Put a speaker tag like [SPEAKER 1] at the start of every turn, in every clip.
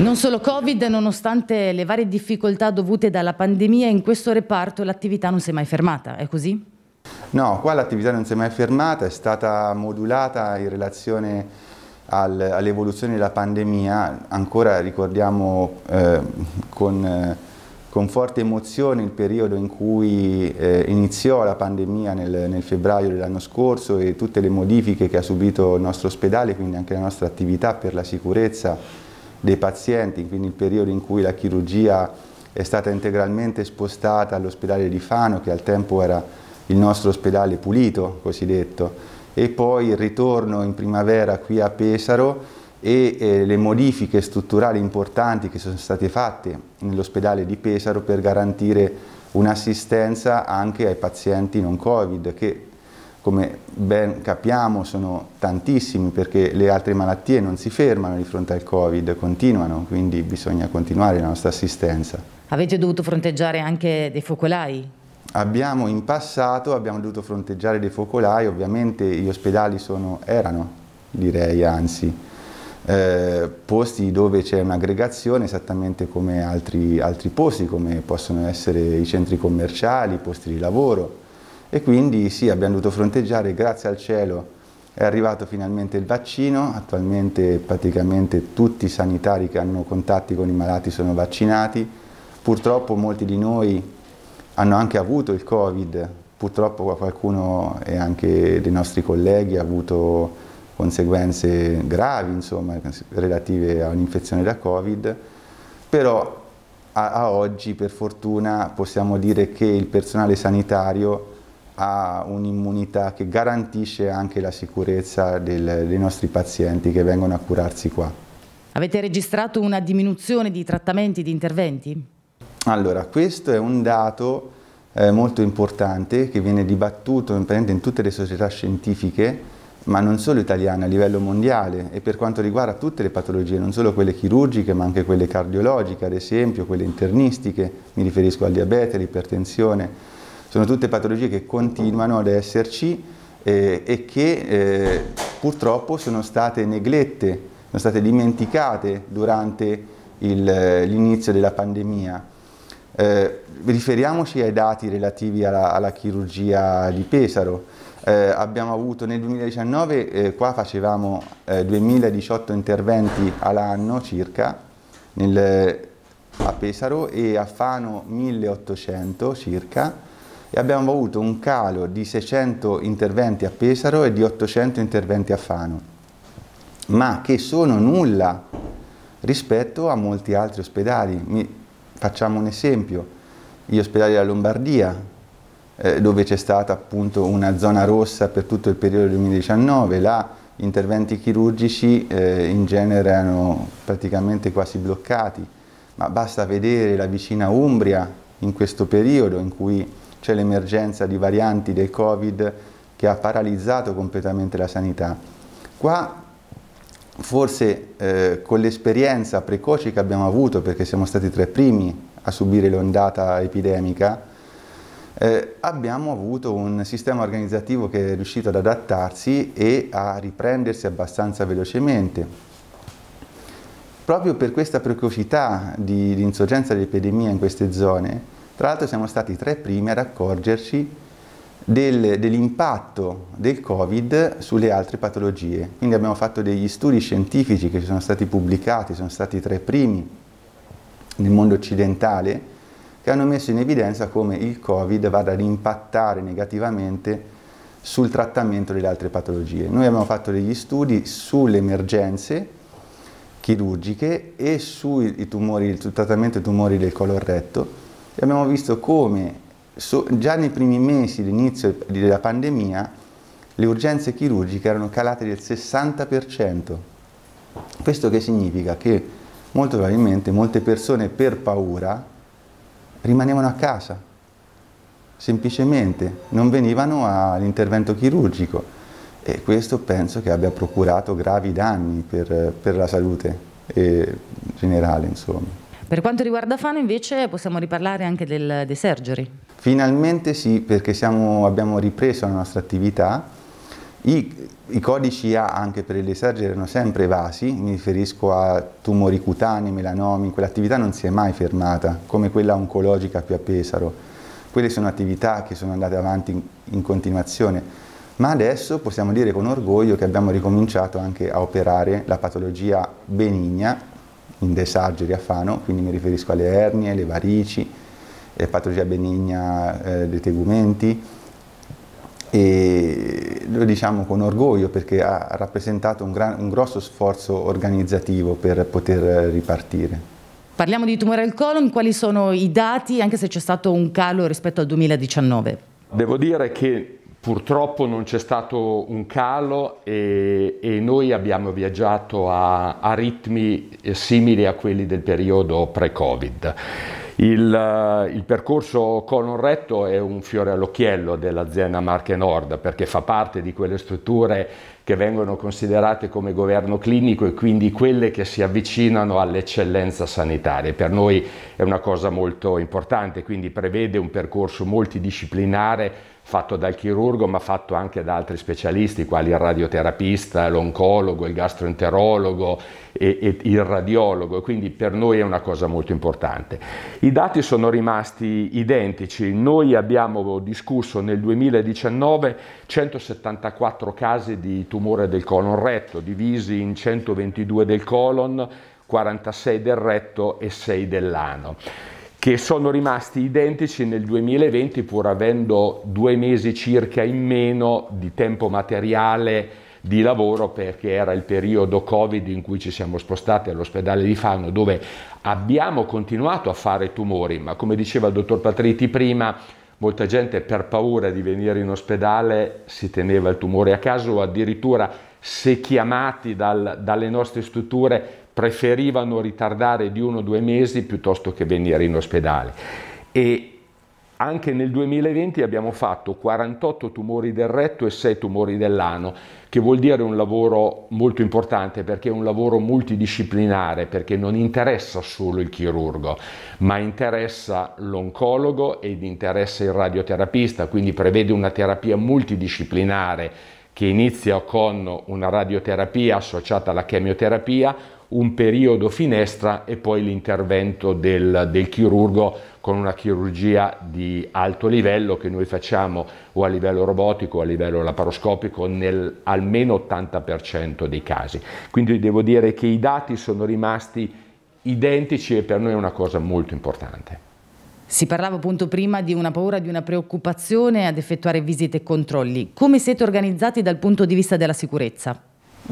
[SPEAKER 1] Non solo Covid, nonostante le varie difficoltà dovute dalla pandemia, in questo reparto l'attività non si è mai fermata, è così?
[SPEAKER 2] No, qua l'attività non si è mai fermata, è stata modulata in relazione all'evoluzione della pandemia. Ancora ricordiamo con forte emozione il periodo in cui iniziò la pandemia nel febbraio dell'anno scorso e tutte le modifiche che ha subito il nostro ospedale, quindi anche la nostra attività per la sicurezza dei pazienti, quindi il periodo in cui la chirurgia è stata integralmente spostata all'ospedale di Fano, che al tempo era il nostro ospedale pulito, cosiddetto, e poi il ritorno in primavera qui a Pesaro e le modifiche strutturali importanti che sono state fatte nell'ospedale di Pesaro per garantire un'assistenza anche ai pazienti non Covid, che come ben capiamo sono tantissimi, perché le altre malattie non si fermano di fronte al Covid, continuano, quindi bisogna continuare la nostra assistenza.
[SPEAKER 1] Avete dovuto fronteggiare anche dei focolai?
[SPEAKER 2] In passato abbiamo dovuto fronteggiare dei focolai, ovviamente gli ospedali erano, direi anzi, posti dove c'è un'aggregazione esattamente come altri posti, come possono essere i centri commerciali, i posti di lavoro. E quindi sì, abbiamo dovuto fronteggiare, grazie al cielo è arrivato finalmente il vaccino, attualmente praticamente tutti i sanitari che hanno contatti con i malati sono vaccinati, purtroppo molti di noi hanno anche avuto il Covid, purtroppo qualcuno e anche dei nostri colleghi ha avuto conseguenze gravi, insomma, relative a un'infezione da Covid, però a oggi per fortuna possiamo dire che il personale sanitario ha un'immunità che garantisce anche la sicurezza dei nostri pazienti che vengono a curarsi qua.
[SPEAKER 1] Avete registrato una diminuzione di trattamenti, di interventi?
[SPEAKER 2] Allora, questo è un dato molto importante che viene dibattuto in tutte le società scientifiche, ma non solo italiane, a livello mondiale, e per quanto riguarda tutte le patologie, non solo quelle chirurgiche ma anche quelle cardiologiche, ad esempio, quelle internistiche, mi riferisco al diabete, all'ipertensione. Sono tutte patologie che continuano ad esserci e che purtroppo sono state neglette, sono state dimenticate durante l'inizio della pandemia. Riferiamoci ai dati relativi alla chirurgia di Pesaro. Abbiamo avuto nel 2019, qua facevamo 2018 interventi all'anno circa a Pesaro e a Fano 1800 circa. E abbiamo avuto un calo di 600 interventi a Pesaro e di 800 interventi a Fano, ma che sono nulla rispetto a molti altri ospedali. Facciamo un esempio: gli ospedali della Lombardia, dove c'è stata appunto una zona rossa per tutto il periodo del 2019, là gli interventi chirurgici in genere erano praticamente quasi bloccati, ma basta vedere la vicina Umbria in questo periodo in cui c'è l'emergenza di varianti del Covid che ha paralizzato completamente la sanità. Qua forse con l'esperienza precoce che abbiamo avuto, perché siamo stati tra i primi a subire l'ondata epidemica, abbiamo avuto un sistema organizzativo che è riuscito ad adattarsi e a riprendersi abbastanza velocemente. Proprio per questa precocità di insorgenza dell'epidemia in queste zone, tra l'altro siamo stati tra i primi ad accorgerci dell'impatto del Covid sulle altre patologie. Quindi abbiamo fatto degli studi scientifici che sono stati pubblicati, sono stati tra i primi nel mondo occidentale, che hanno messo in evidenza come il Covid vada ad impattare negativamente sul trattamento delle altre patologie. Noi abbiamo fatto degli studi sulle emergenze chirurgiche e sul trattamento dei tumori del colon retto, e abbiamo visto come già nei primi mesi dell'inizio della pandemia le urgenze chirurgiche erano calate del 60%. Questo che significa? Che molto probabilmente molte persone per paura rimanevano a casa, semplicemente non venivano all'intervento chirurgico, e questo penso che abbia procurato gravi danni per la salute generale, insomma.
[SPEAKER 1] Per quanto riguarda Fano invece possiamo riparlare anche dei surgery.
[SPEAKER 2] Finalmente sì, perché abbiamo ripreso la nostra attività I codici A anche per le SERG erano sempre evasi, mi riferisco a tumori cutanei, melanomi, quell'attività non si è mai fermata, come quella oncologica più a Pesaro. Quelle sono attività che sono andate avanti in continuazione, ma adesso possiamo dire con orgoglio che abbiamo ricominciato anche a operare la patologia benigna in The Surgery a Fano, quindi mi riferisco alle ernie, le varici, patologia benigna dei tegumenti, e lo diciamo con orgoglio perché ha rappresentato un grosso sforzo organizzativo per poter ripartire.
[SPEAKER 1] Parliamo di tumore al colon, quali sono i dati, anche se c'è stato un calo rispetto al 2019?
[SPEAKER 3] Devo dire che purtroppo non c'è stato un calo e noi abbiamo viaggiato a ritmi simili a quelli del periodo pre-Covid. Il percorso colon-retto è un fiore all'occhiello dell'azienda Marche Nord perché fa parte di quelle strutture che vengono considerate come governo clinico e quindi quelle che si avvicinano all'eccellenza sanitaria. Per noi è una cosa molto importante, quindi prevede un percorso multidisciplinare fatto dal chirurgo ma fatto anche da altri specialisti quali il radioterapista, l'oncologo, il gastroenterologo e il radiologo, quindi per noi è una cosa molto importante. I dati sono rimasti identici, noi abbiamo discusso nel 2019 174 casi di tumore del colon retto, divisi in 122 del colon, 46 del retto e 6 dell'ano, che sono rimasti identici nel 2020 pur avendo 2 mesi circa in meno di tempo materiale di lavoro perché era il periodo Covid in cui ci siamo spostati all'ospedale di Fano dove abbiamo continuato a fare tumori, ma come diceva il dottor Patriti prima, molta gente per paura di venire in ospedale si teneva il tumore a casa o addirittura se chiamati dalle nostre strutture preferivano ritardare di 1 o 2 mesi piuttosto che venire in ospedale. E anche nel 2020 abbiamo fatto 48 tumori del retto e 6 tumori dell'ano, che vuol dire un lavoro molto importante perché è un lavoro multidisciplinare, perché non interessa solo il chirurgo, ma interessa l'oncologo ed interessa il radioterapista, quindi prevede una terapia multidisciplinare che inizia con una radioterapia associata alla chemioterapia, un periodo finestra e poi l'intervento del chirurgo con una chirurgia di alto livello che noi facciamo o a livello robotico o a livello laparoscopico nel almeno 80% dei casi. Quindi devo dire che i dati sono rimasti identici e per noi è una cosa molto importante.
[SPEAKER 1] Si parlava appunto prima di una paura, di una preoccupazione ad effettuare visite e controlli. Come siete organizzati dal punto di vista della sicurezza?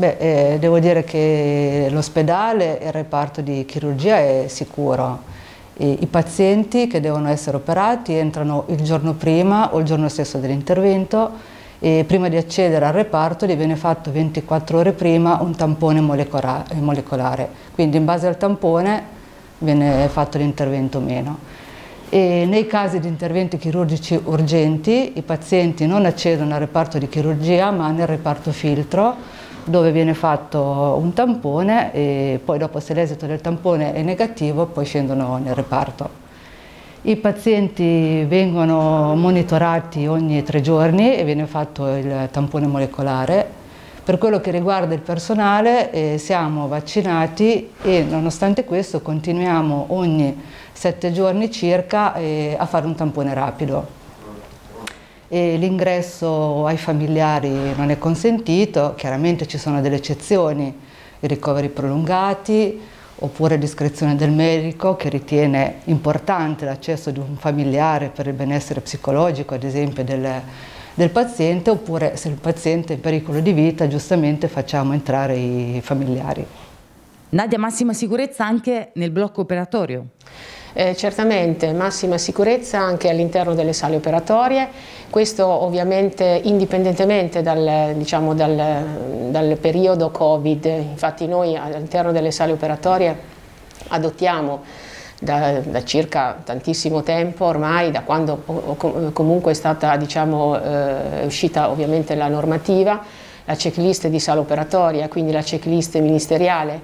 [SPEAKER 4] Devo dire che l'ospedale e il reparto di chirurgia è sicuro. I pazienti che devono essere operati entrano il giorno prima o il giorno stesso dell'intervento e prima di accedere al reparto gli viene fatto 24 ore prima un tampone molecolare. Quindi in base al tampone viene fatto l'intervento o meno. E nei casi di interventi chirurgici urgenti i pazienti non accedono al reparto di chirurgia ma nel reparto filtro dove viene fatto un tampone e poi dopo se l'esito del tampone è negativo poi scendono nel reparto. I pazienti vengono monitorati ogni 3 giorni e viene fatto il tampone molecolare. Per quello che riguarda il personale siamo vaccinati e nonostante questo continuiamo ogni 7 giorni circa a fare un tampone rapido. L'ingresso ai familiari non è consentito, chiaramente ci sono delle eccezioni, i ricoveri prolungati oppure discrezione del medico che ritiene importante l'accesso di un familiare per il benessere psicologico, ad esempio del paziente, oppure se il paziente è in pericolo di vita giustamente facciamo entrare i familiari.
[SPEAKER 1] Nadia, massima sicurezza anche nel blocco operatorio?
[SPEAKER 5] Certamente, massima sicurezza anche all'interno delle sale operatorie, questo ovviamente indipendentemente dal periodo Covid. Infatti noi all'interno delle sale operatorie adottiamo da circa tantissimo tempo ormai, da quando comunque è stata è uscita ovviamente la normativa, la checklist di sala operatoria, quindi la checklist ministeriale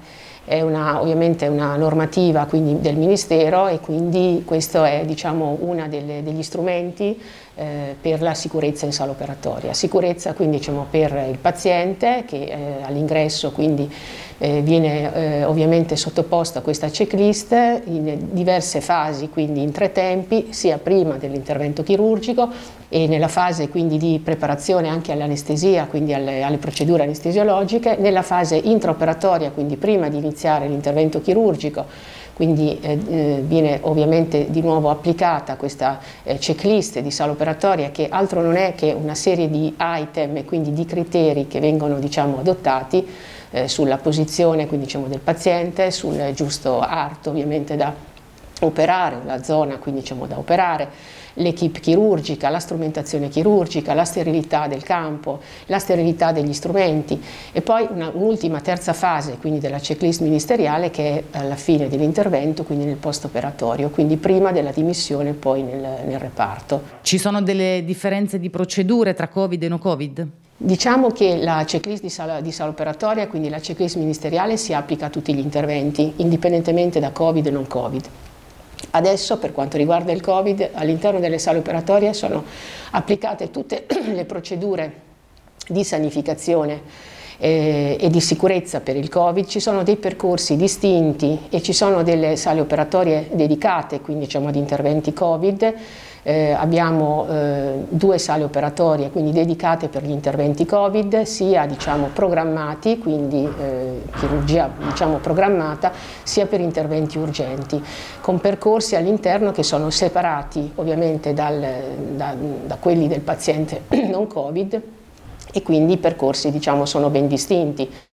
[SPEAKER 5] è ovviamente una normativa quindi del Ministero, e quindi questo è, diciamo, uno degli strumenti per la sicurezza in sala operatoria. Sicurezza quindi, diciamo, per il paziente che all'ingresso quindi viene ovviamente sottoposto a questa checklist in diverse fasi, quindi in 3 tempi, sia prima dell'intervento chirurgico e nella fase quindi di preparazione anche all'anestesia, quindi alle procedure anestesiologiche, nella fase intraoperatoria, quindi prima di iniziare l'intervento chirurgico. Quindi viene ovviamente di nuovo applicata questa checklist di sala operatoria, che altro non è che una serie di item e quindi di criteri che vengono, diciamo, adottati sulla posizione, quindi, diciamo, del paziente, sul giusto arto ovviamente da operare, la zona quindi, diciamo, da operare, l'equipe chirurgica, la strumentazione chirurgica, la sterilità del campo, la sterilità degli strumenti, e poi un'ultima terza fase quindi della checklist ministeriale, che è alla fine dell'intervento, quindi nel post operatorio, quindi prima della dimissione poi nel reparto.
[SPEAKER 1] Ci sono delle differenze di procedure tra Covid e no Covid?
[SPEAKER 5] Diciamo che la checklist di sala operatoria, quindi la checklist ministeriale, si applica a tutti gli interventi, indipendentemente da Covid e non Covid. Adesso, per quanto riguarda il Covid, all'interno delle sale operatorie sono applicate tutte le procedure di sanificazione e di sicurezza per il Covid. Ci sono dei percorsi distinti e ci sono delle sale operatorie dedicate, quindi, diciamo, ad interventi Covid. Abbiamo 2 sale operatorie quindi dedicate per gli interventi Covid, sia, diciamo, programmati, quindi chirurgia, diciamo, programmata, sia per interventi urgenti, con percorsi all'interno che sono separati ovviamente da quelli del paziente non Covid, e quindi i percorsi, diciamo, sono ben distinti.